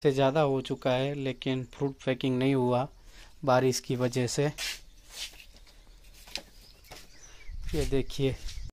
से ज़्यादा हो चुका है, लेकिन फ्रूट पैकिंग नहीं हुआ बारिश की वजह से। ये देखिए